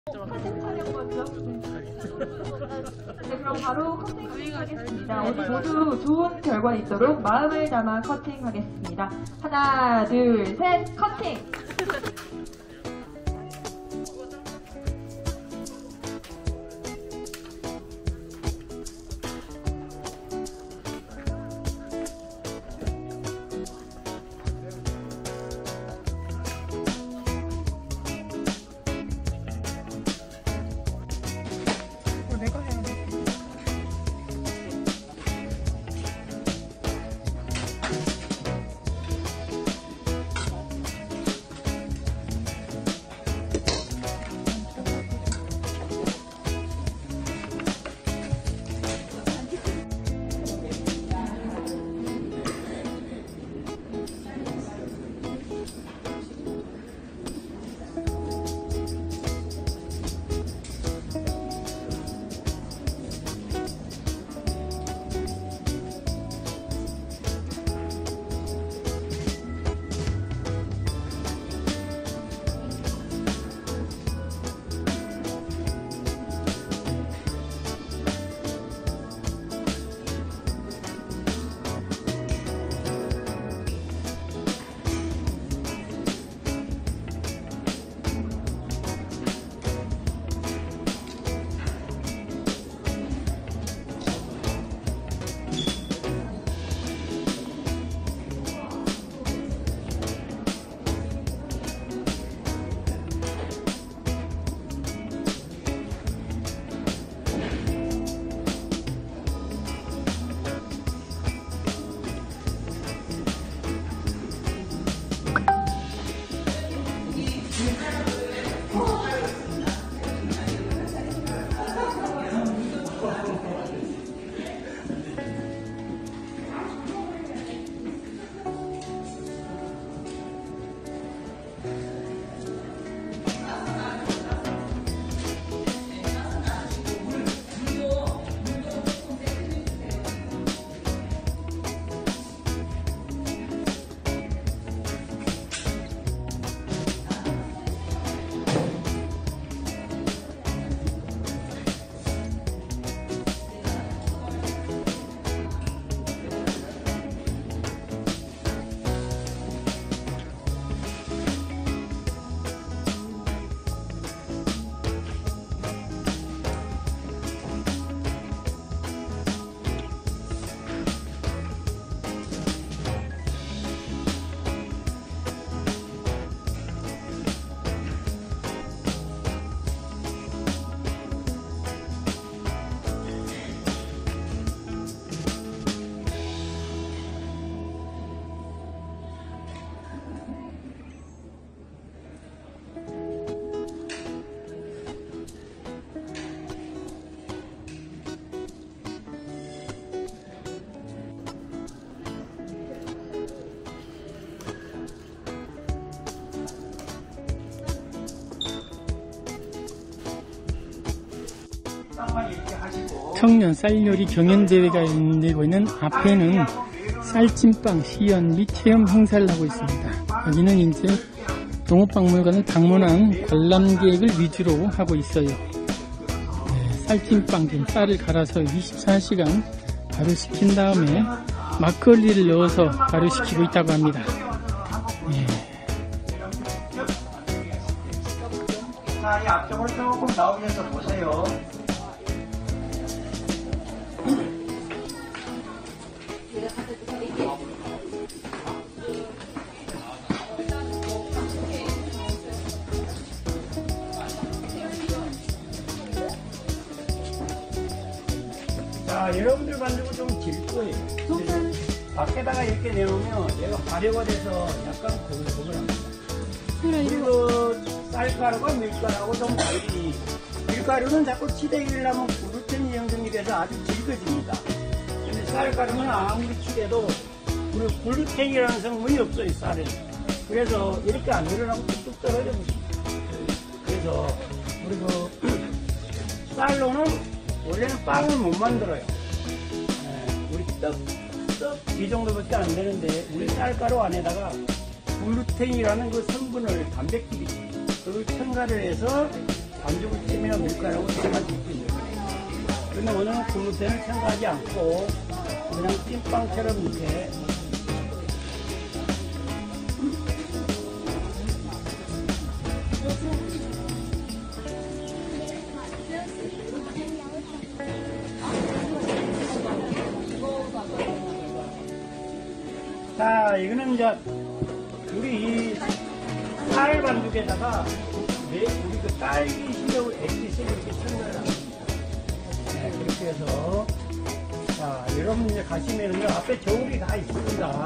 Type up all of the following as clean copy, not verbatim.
사진 촬영 먼저. 네, 그럼 바로 커팅하겠습니다. 오늘 모두 좋은 결과 있도록 마음을 담아 커팅하겠습니다. 하나, 둘, 셋, 커팅! 청년 쌀요리 경연대회가 열리고 있는 앞에는 쌀찐빵 시연 및 체험 행사를 하고 있습니다. 여기는 이제 농업박물관을 방문한 관람객을 위주로 하고 있어요. 네, 쌀찐빵 된 쌀을 갈아서 24시간 발효시킨 다음에 막걸리를 넣어서 발효시키고 있다고 합니다. 네. 자, 이 앞쪽으로 조금 나오셔서 보세요. 자, 여러분들 만들고 좀 질 거예요. 밖에다가 이렇게 내놓으면 얘가 발효가 돼서 약간 고글고글합니다. 그리고 쌀가루가 밀가루하고 좀 달리, 밀가루는 자꾸 치대기를 하면 글루텐이 형성이 돼서 아주 질겨집니다. 근데 쌀가루는 아무리 치대도 글루텐이라는 성분이 없어요, 쌀에. 그래서 이렇게 안 늘어나고 뚝뚝 떨어져 버립니다. 그래서 우리 쌀로는 원래는 빵을 못 만들어요. 우리 떡 이 정도밖에 안 되는데 우리 쌀가루 안에다가 글루텐이라는 그 성분을 단백질이 그걸 첨가를 해서 반죽을 찌면 밀가루하고 똑같이 있거든요. 근데 오늘은 글루텐을 첨가하지 않고 그냥 찐빵처럼 이렇게 자, 이거는 이제 우리 이 쌀 반죽에다가 우리 그 딸기 시럽을 액기스를 이렇게 첨가를 합니다. 네, 그렇게 해서 자, 여러분 이제 가시면은요 앞에 저울이 다 있습니다.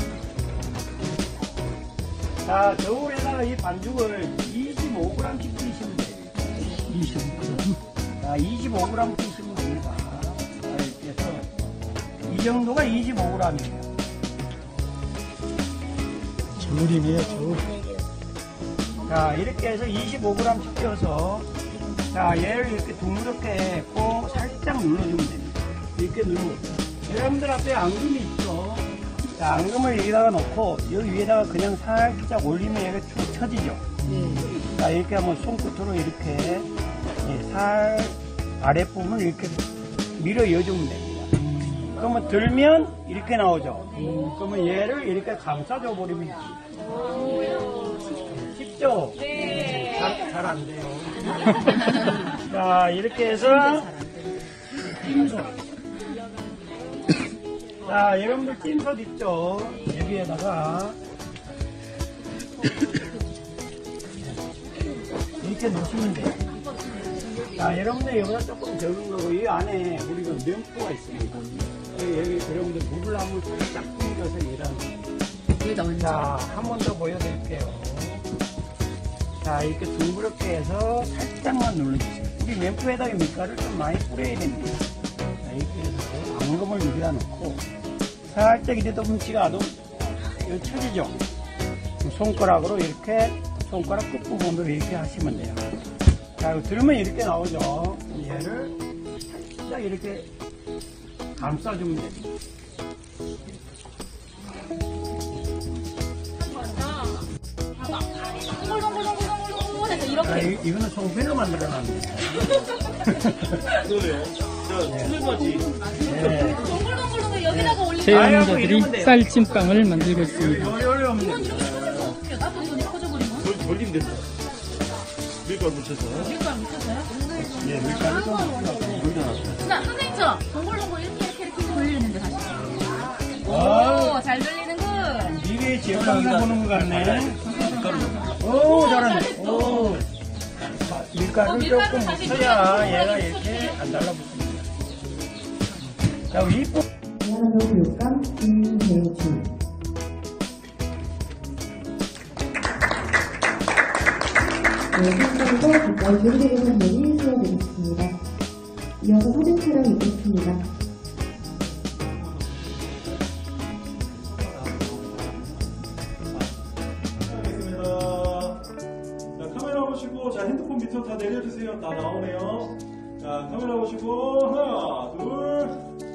자, 저울에다가 이 반죽을 25g씩 띄시면 돼요. 25g. 자, 25g 띄시면 됩니다. 자, 이렇게 해서 이 정도가 25g이에요. 저울이네요, 저울. 자, 이렇게 해서 25g씩 띄어서 자, 얘를 이렇게 둥그렇게 꼭 살짝 눌러주면 됩니다. 이렇게 누르고 여러분들 앞에 앙금이 있죠. 자, 앙금을 여기다가 놓고 여기 위에다가 그냥 살짝 올리면 얘가 쭉 쳐지죠. 자, 이렇게 한번 손끝으로 이렇게 살 아랫부분을 이렇게 밀어 여주면 됩니다. 그러면 들면 이렇게 나오죠. 그러면 얘를 이렇게 감싸줘 버리면 됩니다. 쉽죠? 네. 잘 안 돼요. 자, 이렇게 해서 자, 여러분들 찐솥 있죠? 여기에다가 이렇게 넣으시면 돼요. 자, 여러분들 여기다 조금 적은 거고 이 안에 우리가 면포가 있습니다. 여기 여러분들 물을 한번 살짝 뿌려서 일하는. 자, 한 번 더 보여드릴게요. 자, 이렇게 둥그렇게 해서 살짝만 눌러주세요. 우리 면포에다가 밀가루를 좀 많이 뿌려야 됩니다. 자, 이렇게 해서 앙금을 여기다 넣고 살짝 이제 뭉치가 아주 쳐지죠. 손가락으로 이렇게 손가락 끝부분으로 이렇게 하시면 돼요. 자, 들으면 이렇게 나오죠. 얘를 살짝 이렇게 감싸주면 됩니다. 자, 이거는 송편을 만들어 놨는데. 그래요. 설거지. 네. 동글동글동글 여기다가 올리면 체험자들이 쌀찜빵을 만들고 있습니다. 요리 없는. 나도 손이 커져버리면 돌리면 된다. 밀가루 묻혀서. 밀가루 묻혀서요? 예, 밀가루 좀 묻혀놨어. 나 선생님처럼 동글동글 이렇게 돌리는데 다시 아, 오, 잘 돌리는군. 미래의 제빵을 보는 것 같네. 오, 잘하네. 오. 밀가루를 밀가루 조금 다시 묻혀야 밀가루 얘가 묻혀서 이렇게 안 달라붙습니다. 자, 이쁘. 안녕하세요. 교감 김대주. 네, 현장도 가까이 조리되는 선생님이 세워드리겠습니다. 이어서 사진 촬영 있겠습니다. 알겠습니다. 자, 카메라 보시고, 자, 핸드폰 밑으로 다 내려주세요. 다 나오네요. 자, 카메라 보시고, 하나, 둘,